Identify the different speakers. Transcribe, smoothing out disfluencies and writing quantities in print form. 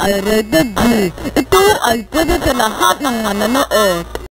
Speaker 1: ay ragdag ito ay pwede sa lahat ng mananood.